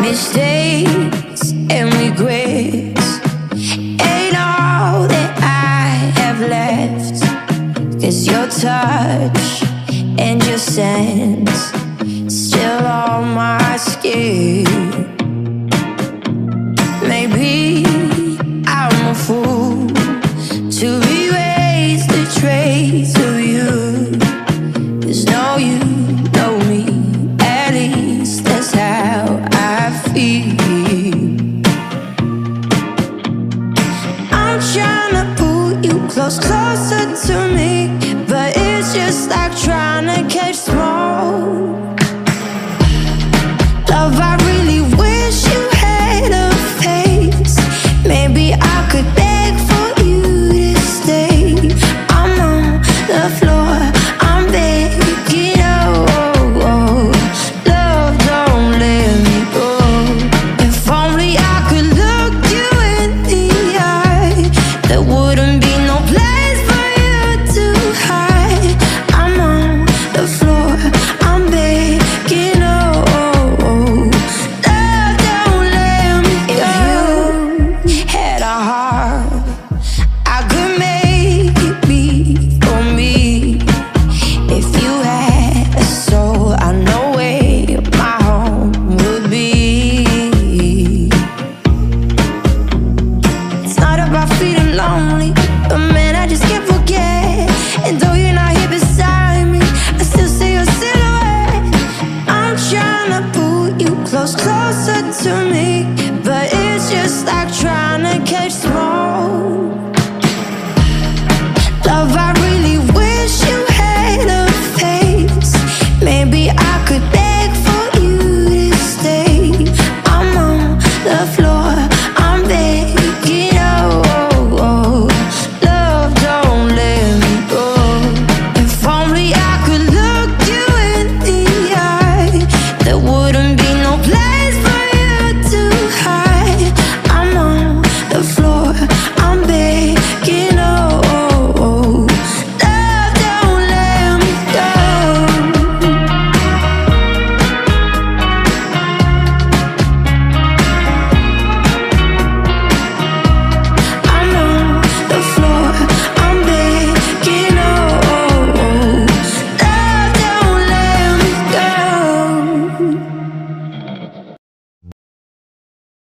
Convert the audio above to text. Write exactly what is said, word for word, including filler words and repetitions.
Mistakes and regrets ain't all that I have left. 'Cause your touch and your sense still on my skin. Maybe I'm a fool to erase the trace of you. 'Cause no, you know me, at least that's how I feel. I'm trying to pull you close, closer to me, but it's just like trying to catch smoke. Love, I really wish you had a face. Maybe I could beg for you to stay. I'm on the floor, I'm begging, oh, oh, oh. Love, don't let me go. If only I could look you in the eye, there wouldn't be no place for you to hide. I'm on the floor, I'm begging, oh, oh, oh. Love, don't let me go. If you had a heart, I could make it beat for me. If you had a soul, I know where my home would be. It's not about feeling lonely, but man, I just can't forget. And though you're not here beside me, I still see your silhouette. I'm trying to pull you close, closer to me, but it's just like